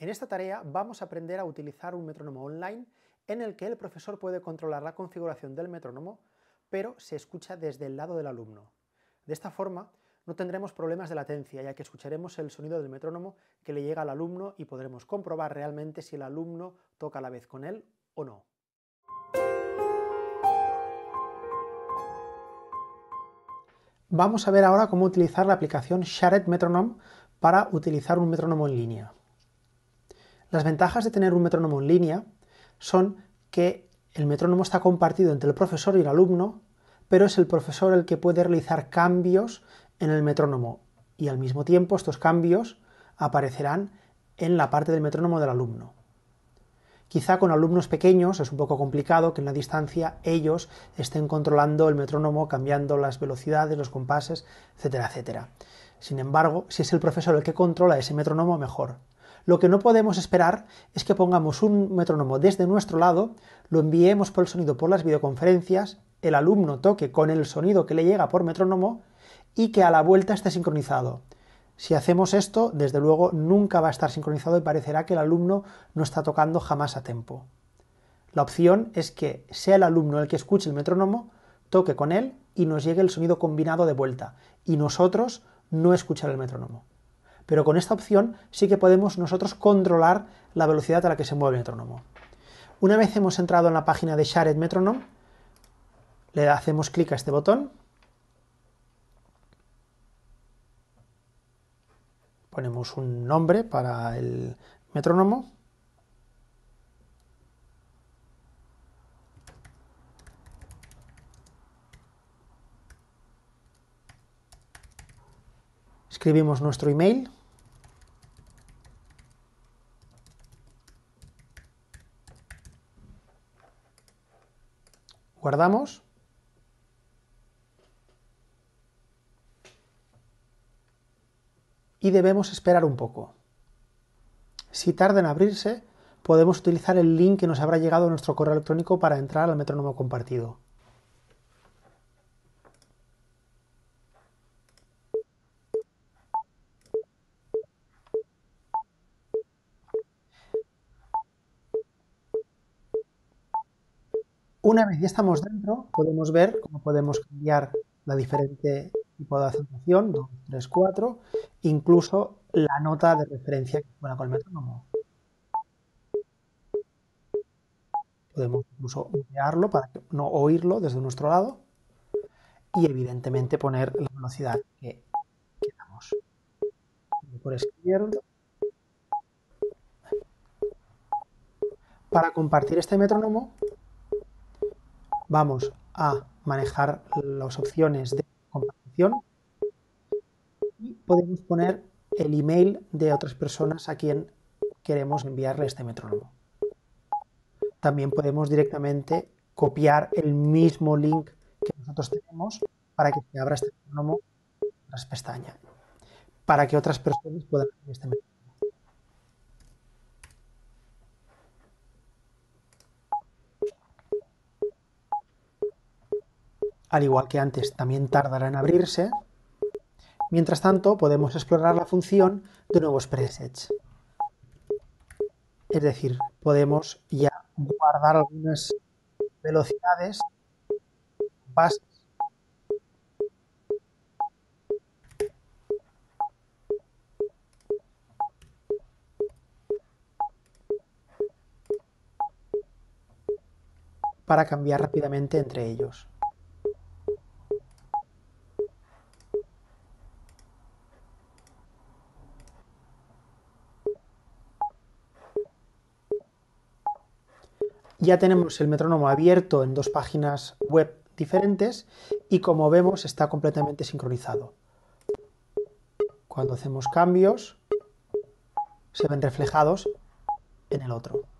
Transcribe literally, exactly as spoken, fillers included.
En esta tarea vamos a aprender a utilizar un metrónomo online en el que el profesor puede controlar la configuración del metrónomo, pero se escucha desde el lado del alumno. De esta forma no tendremos problemas de latencia, ya que escucharemos el sonido del metrónomo que le llega al alumno y podremos comprobar realmente si el alumno toca a la vez con él o no. Vamos a ver ahora cómo utilizar la aplicación Shared Metronome para utilizar un metrónomo en línea. Las ventajas de tener un metrónomo en línea son que el metrónomo está compartido entre el profesor y el alumno, pero es el profesor el que puede realizar cambios en el metrónomo y al mismo tiempo estos cambios aparecerán en la parte del metrónomo del alumno. Quizá con alumnos pequeños es un poco complicado que en la distancia ellos estén controlando el metrónomo, cambiando las velocidades, los compases, etcétera, etcétera. Sin embargo, si es el profesor el que controla ese metrónomo, mejor. Lo que no podemos esperar es que pongamos un metrónomo desde nuestro lado, lo enviemos por el sonido por las videoconferencias, el alumno toque con el sonido que le llega por metrónomo y que a la vuelta esté sincronizado. Si hacemos esto, desde luego nunca va a estar sincronizado y parecerá que el alumno no está tocando jamás a tempo. La opción es que sea el alumno el que escuche el metrónomo, toque con él y nos llegue el sonido combinado de vuelta, y nosotros no escuchar el metrónomo. Pero con esta opción sí que podemos nosotros controlar la velocidad a la que se mueve el metrónomo. Una vez hemos entrado en la página de Shared Metronome, le hacemos clic a este botón, ponemos un nombre para el metrónomo, escribimos nuestro email, guardamos y debemos esperar un poco. Si tarda en abrirse, podemos utilizar el link que nos habrá llegado a nuestro correo electrónico para entrar al metrónomo compartido. Una vez ya estamos dentro, podemos ver cómo podemos cambiar la diferente tipo de acentuación, dos, tres, cuatro, incluso la nota de referencia que suena con el metrónomo. Podemos incluso mutearlo para no oírlo desde nuestro lado y evidentemente poner la velocidad que queramos. Por izquierdo. Para compartir este metrónomo vamos a manejar las opciones de compartición y podemos poner el email de otras personas a quien queremos enviarle este metrónomo. También podemos directamente copiar el mismo link que nosotros tenemos para que se abra este metrónomo en otras pestañas, para que otras personas puedan ver este metrónomo. Al igual que antes, también tardará en abrirse. Mientras tanto, podemos explorar la función de nuevos presets. Es decir, podemos ya guardar algunas velocidades, compases, para cambiar rápidamente entre ellos. Ya tenemos el metrónomo abierto en dos páginas web diferentes y como vemos está completamente sincronizado. Cuando hacemos cambios se ven reflejados en el otro.